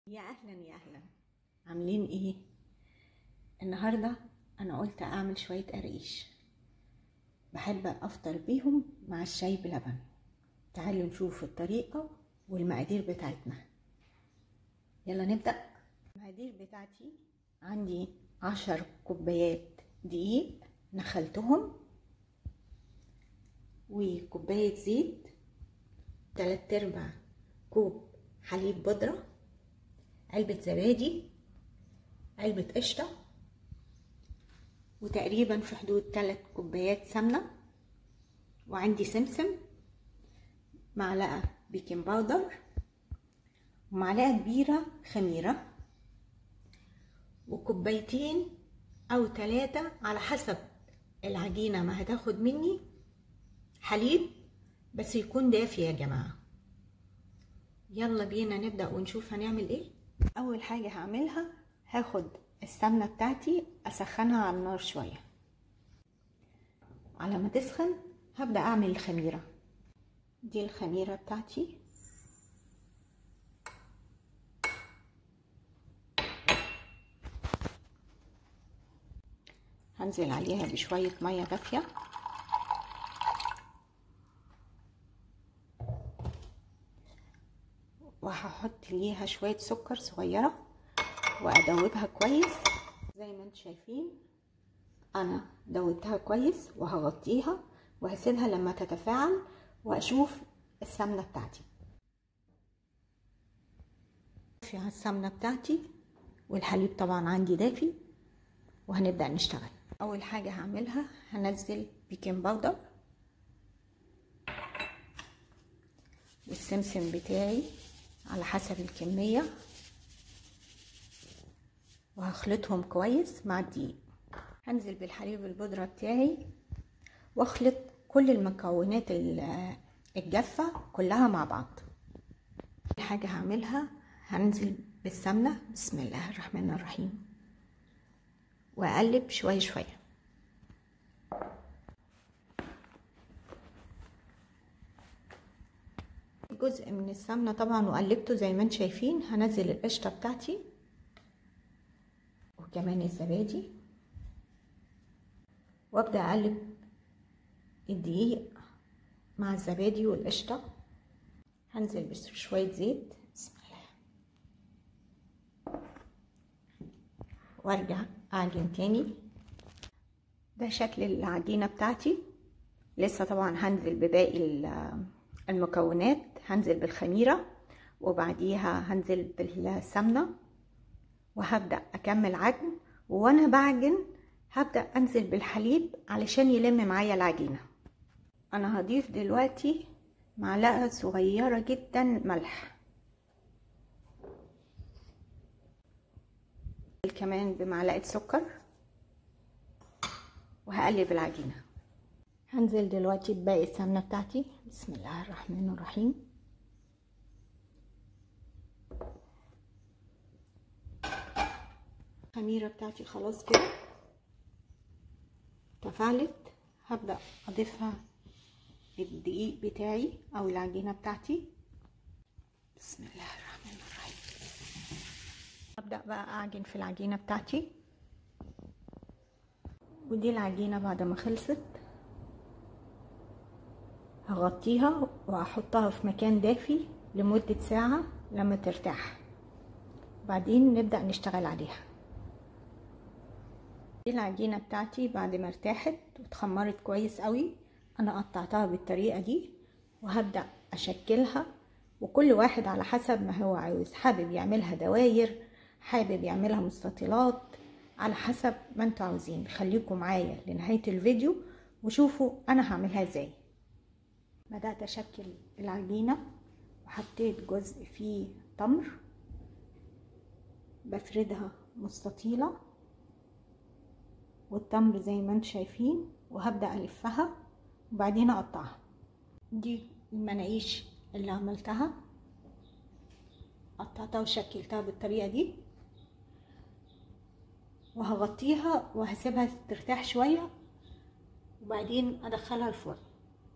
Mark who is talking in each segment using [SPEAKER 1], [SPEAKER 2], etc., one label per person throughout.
[SPEAKER 1] يا اهلا يا اهلا، عاملين ايه؟ النهارده انا قلت اعمل شويه قريش، بحب افطر بيهم مع الشاي بلبن. تعالوا نشوف الطريقه والمقادير بتاعتنا. يلا نبدا. المقادير بتاعتي: عندي 10 كوبايات دقيق نخلتهم، وكوبايه زيت، 3/4 كوب حليب بودره، علبه زبادي، علبه قشطه، وتقريبا في حدود 3 كوبايات سمنة، وعندي سمسم، معلقة بيكنج باودر، ومعلقة كبيرة خميرة، وكوبايتين أو 3 على حسب العجينة ما هتاخد مني حليب، بس يكون دافي يا جماعة. يلا بينا نبدأ ونشوف هنعمل ايه. أول حاجة هعملها هاخد السمنة بتاعتي أسخنها على النار شوية. على ما تسخن هبدأ أعمل الخميرة. دي الخميرة بتاعتي، هنزل عليها بشوية مية دافية، وهحط ليها شوية سكر صغيرة وأدوبها كويس. زي ما انتم شايفين أنا دوبتها كويس، وهغطيها وهسيبها لما تتفاعل وأشوف السمنة بتاعتي. في على السمنة بتاعتي والحليب طبعا عندي دافي، وهنبدأ نشتغل. أول حاجة هعملها هنزل بيكنج باودر والسمسم بتاعي على حسب الكمية، وهخلطهم كويس مع الدقيق. هنزل بالحليب البودرة بتاعي واخلط كل المكونات الجافة كلها مع بعض. حاجة هعملها هنزل بالسمنة، بسم الله الرحمن الرحيم، واقلب شوية شوية. جزء من السمنة طبعا وقلبته زي ما انتم شايفين. هنزل القشطة بتاعتي وكمان الزبادي، وابدأ اقلب الدقيق مع الزبادي والقشطة. هنزل بشوية زيت، بسم الله، وارجع اعجن تاني. ده شكل العجينة بتاعتي. لسه طبعا هنزل بباقي المكونات، هنزل بالخميرة وبعديها هنزل بالسمنة، وهبدأ اكمل عجن. وانا بعجن هبدأ انزل بالحليب علشان يلم معايا العجينة. انا هضيف دلوقتي معلقة صغيرة جدا ملح، كمان بمعلقة سكر، وهقلب العجينة. هنزل دلوقتي بباقي السمنة بتاعتي، بسم الله الرحمن الرحيم. الخميرة بتاعتي خلاص كده تفاعلت. هبدأ اضيفها الدقيق بتاعي او العجينة بتاعتي، بسم الله الرحمن الرحيم. هبدأ بقى اعجن في العجينة بتاعتي. ودي العجينة بعد ما خلصت هغطيها وهحطها في مكان دافي لمدة ساعة لما ترتاح، بعدين نبدأ نشتغل عليها. دي العجينة بتاعتي بعد ما ارتاحت واتخمرت كويس قوي. انا قطعتها بالطريقة دي وهبدأ اشكلها، وكل واحد على حسب ما هو عاوز، حابب يعملها دواير، حابب يعملها مستطيلات، على حسب ما انتوا عاوزين. خليكم معايا لنهاية الفيديو وشوفوا انا هعملها ازاي. بدأت اشكل العجينة وحطيت جزء فيه تمر، بفردها مستطيلة، والتمر زي ما انتم شايفين، وهبدأ ألفها وبعدين أقطعها. دي المناقيش اللي عملتها، قطعتها وشكلتها بالطريقة دي، وهغطيها وهسيبها ترتاح شوية وبعدين أدخلها الفرن.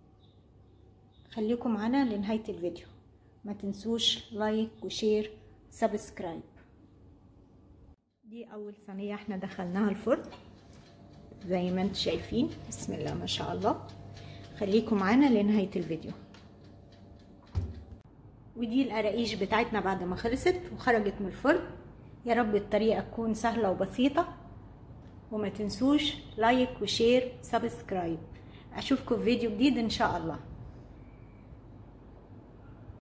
[SPEAKER 1] خليكم معانا لنهاية الفيديو. ما تنسوش لايك وشير سبسكرايب. دي اول صينيه احنا دخلناها الفرن زي ما انتم شايفين. بسم الله ما شاء الله. خليكم معانا لنهايه الفيديو. ودي القراقيش بتاعتنا بعد ما خلصت وخرجت من الفرن. يا رب الطريقه تكون سهله وبسيطه، وما تنسوش لايك وشير سبسكرايب. اشوفكم في فيديو جديد ان شاء الله.